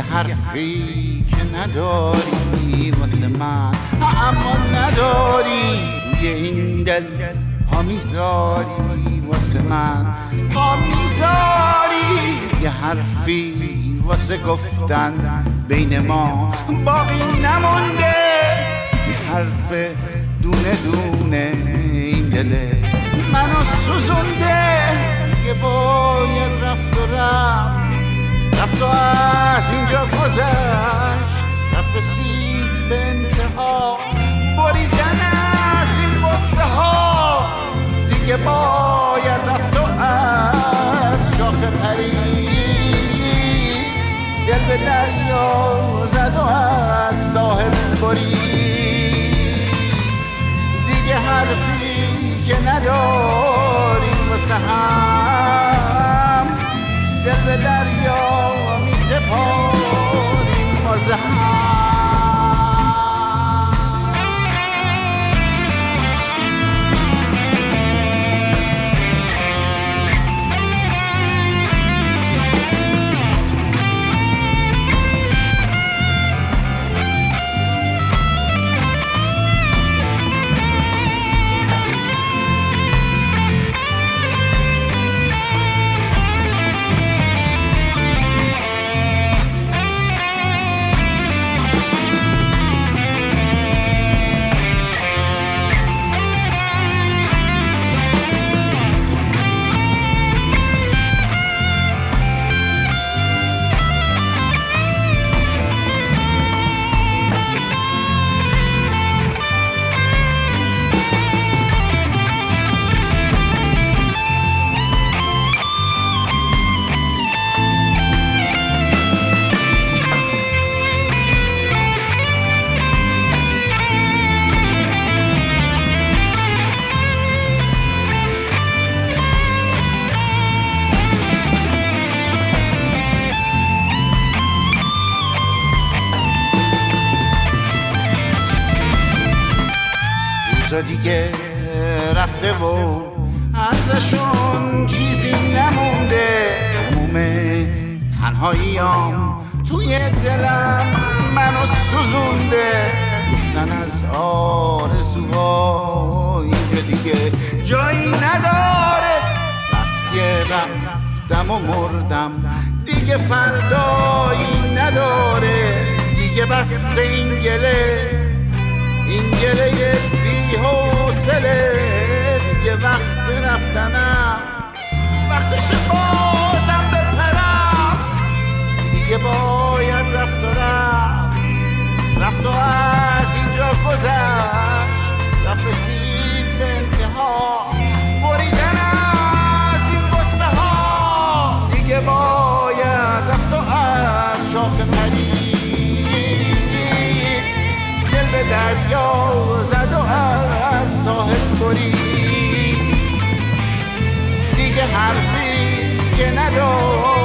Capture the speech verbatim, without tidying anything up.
حرفی که نداری واسه من، اما نداری روی این دل پا میذاری واسه من، پا میذاری یه حرفی واسه گفتن بین ما باقی نمونده، یه حرف دونه دونه این دله منو سوزونده، یه باید رفت و رفت رفت و از اینجا گذشت، رفت رسید به انتها، بریدن از این بسته ها دیگه باید رفت و از شاخ پرید دل به دریا زد و از ساحل برید، دیگه حرفی که نداریم واسه هم دل به دریا می سپاریم واسه هم. دیگه رفته و ازشون چیزی نمونده، تموم تنهاییام توی دلم منو سوزونده، گفتن از آرزوها اینجا دیگه جایی نداره، وقتی رفتم و مردم دیگه فردایی نداره، دیگه بس این گله این گله بی حوصله، دیگه وقت رفتنم وقتش بازم بپرم، دیگه باید رفت و رفت رفت و از اینجا گذشت، رفت رسید به انتها، بریدن از این قصه ها دیگه باید رفت و از شاخ پرید دل به دریا زد و از ساحل برید، دیگه حرفی که ندار